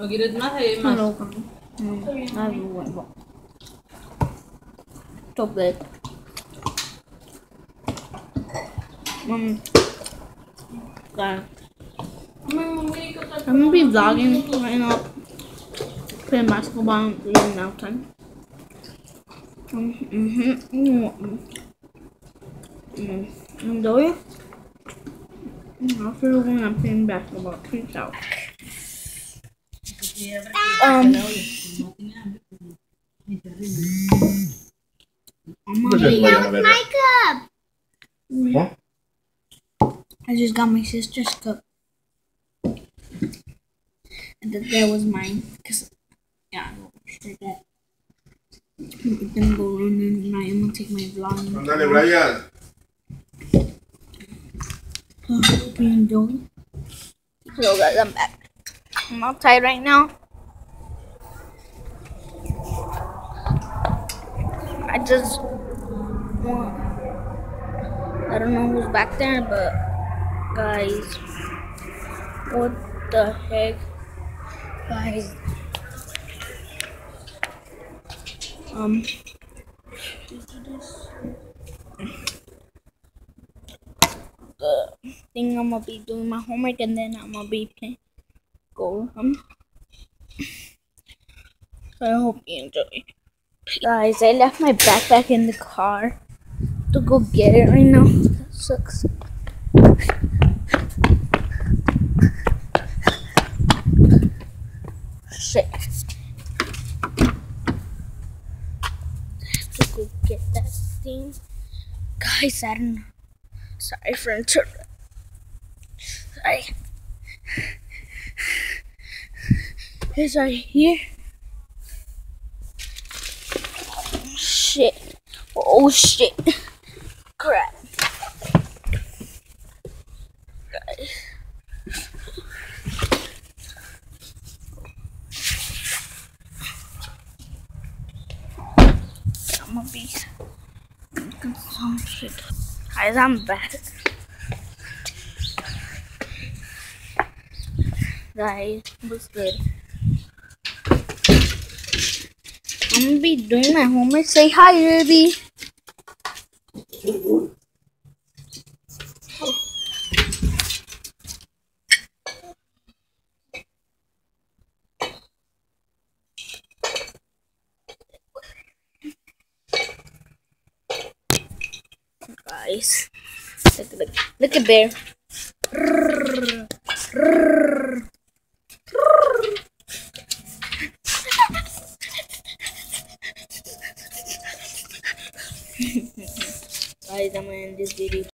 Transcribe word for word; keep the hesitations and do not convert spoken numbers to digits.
Hello kami. Hmm, naliwan ba? Chocolate. Um, guys, I'm gonna be vlogging right now. Playing basketball and doing now time. Um, mm-hmm. Mm-hmm. Mm-hmm. Enjoy. After when I'm playing basketball, peace out. Um, I'm gonna be, That was my cup. What? I just got my sister's cup. And that, that was mine. Cause, yeah, I will share that. I'm gonna go run and I am gonna take my vlog. Ándale, Brian. Hope you enjoy. Hello guys, I'm back. I'm outside right now. I just want, I don't know who's back there, but guys, what the heck, guys? Um, the thing I'm gonna be doing my homework and then I'm gonna be playing go. Um, so I hope you enjoy. Guys, I left my backpack in the car to go get it right now. That sucks. Shit. I have to go get that thing. Guys, I don't know. Sorry for interrupting. Sorry. It's right here. Shit. Oh shit. Crap. Guys. I'm gonna be making some shit. Guys, I'm back. Guys, what's good? I'm gonna be doing my homework. Say hi, Ruby. Guys, look, look, look at Bear. Guys, I'm gonna end this video.